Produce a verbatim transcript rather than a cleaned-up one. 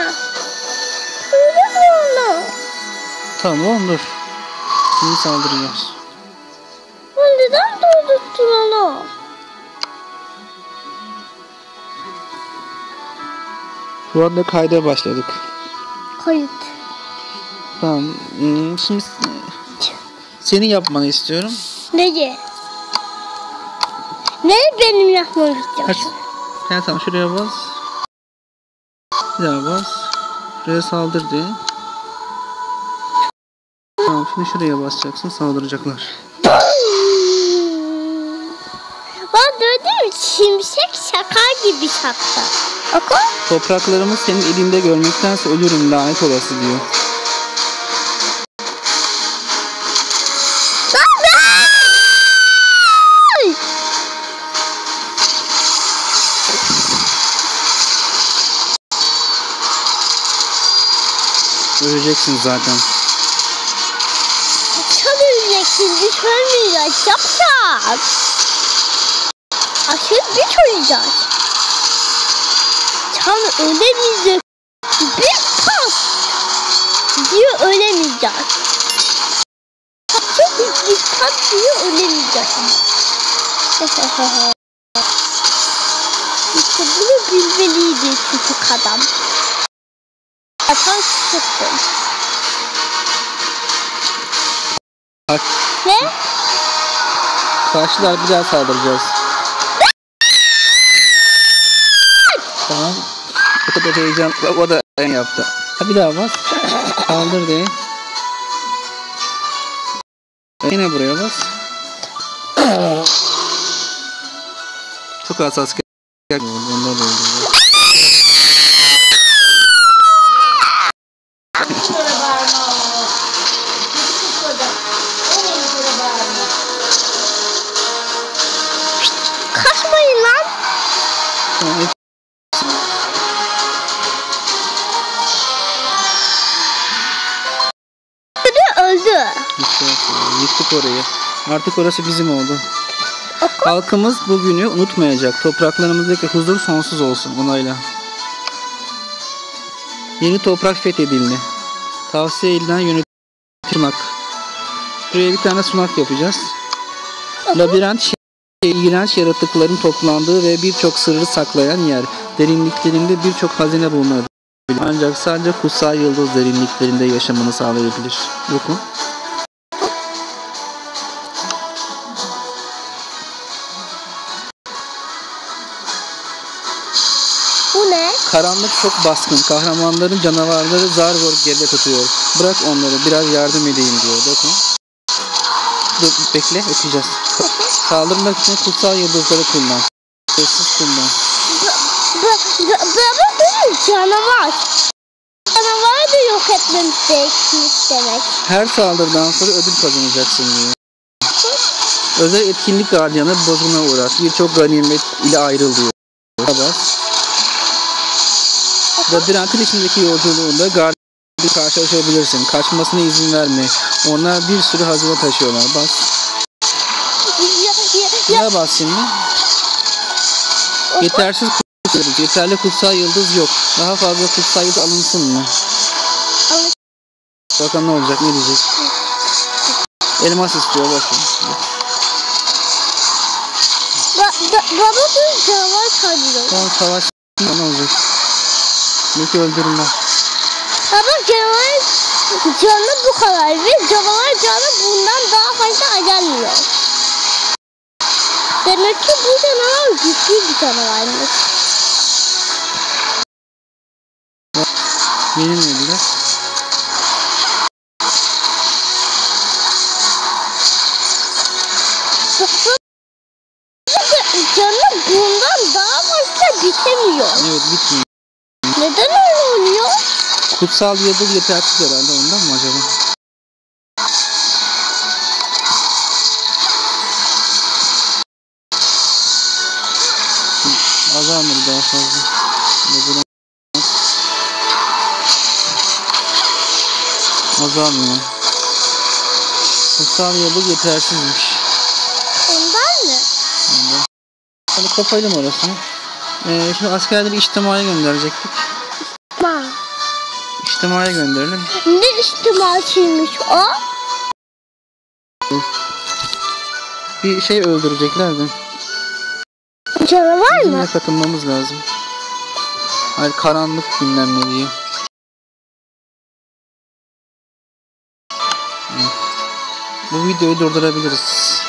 Öldürme onu. Tamam dur. Şimdi saldıracağız. Neden durdurttun onu? Şu anda kayda başladık. Kayıt. Tamam. Şimdi senin yapmanı istiyorum. Neyi? Ne benim yapmam istiyorsun? Kaç? Yani tamam şuraya bas. Bir daha bas. Şuraya saldır diye. Tamam şimdi şuraya basacaksın, saldıracaklar. Ben dedim şimşek şakar gibi şaktı. Oku. Topraklarımı senin elinde görmektense ölürüm lanet olası diyor. Öleceksin zaten. Sen öleceksin, biz ölmeyeceğiz. Yapacağız. Aşırı biz öleceğiz. Sen ölemeyeceksin. Biz pat diye ölemeyeceğiz. Aşırı biz pat diye ölemeyeceğiz. İşte bunu bilmeliydi küçük adam. Atan çıktım. Bak. Ne? Karşılar bir daha saldıracağız. Tamam. O kadar heyecan. Bak o da yaptı. Ha bir daha bas. Saldır diye. Yine buraya bas. Çok hassas. Ondan da oldu. Kaçmayın lan. Evet. Öldü. Yıktık orayı. Artık orası bizim oldu. Halkımız bugünü unutmayacak. Topraklarımızdaki huzur sonsuz olsun. Onayla. Yeni toprak fethedildi. Tavsiye edilen yönetim. Buraya bir tane sunak yapacağız. Labirent şey, iğrenç yaratıkların toplandığı ve birçok sırrı saklayan yer. Derinliklerinde birçok hazine bulunabilir. Ancak sadece kutsal yıldız derinliklerinde yaşamını sağlayabilir. Bakın. Bu ne? Karanlık çok baskın. Kahramanların canavarları zar zor geride tutuyor. Bırak onları, biraz yardım edeyim diyor. Bakın. Dur, bekle, okuyacağız. Saldırmak için kutsal yıldızları kullan. Sessiz kullan. Baba benim canavar. Canavarı da yok etmemiz demek. Her saldırıdan sonra ödül kazanacaksın diyor. Özel etkinlik gardiyanı bozguna uğrar. Birçok ganimet ile ayrıl diyor. Bas. Labirentin içindeki yolculuğunda gardiyanla karşılaşabilirsin. Kaçmasına izin verme. Onlar bir sürü hazine taşıyorlar. Bas. Ne bas şimdi? Yetersiz kutsal yıldız. Yeterli kutsal yıldız yok. Daha fazla kutsal yıldız alınsın mı? Alın. Bakalım ne olacak, ne diyecek? Elmas istiyor bakın. Ba ba baba bu canavar sanıyor. Tamam savaş ne olacak? Belki öldürürler. Baba canavar canı bu kadar ve canavar canı bundan daha fazla gelmiyor. Demek ki bu canavar güçlü bir canavarmış. Yenilmediler. Canı bundan daha fazla bitemiyor. Evet bitmiyor. Neden öyle oluyor? Kutsal yıldız yetersiz herhalde ondan mı acaba? Azalmadı daha fazla. Buradan... Azalmıyor. Kutsal yıldız yetersizmiş. Ondan mı? Ondan. Hadi kapayalım orasını. Ee, şimdi askerleri içtimaya gönderecektik. Ma. İçtimaya gönderelim. Ne içtimasıymış o? Bir şey öldürecekler de. Canavar Bizim mı? de katılmamız lazım. Hayır, karanlık bilmem ne diye. Bu videoyu durdurabiliriz.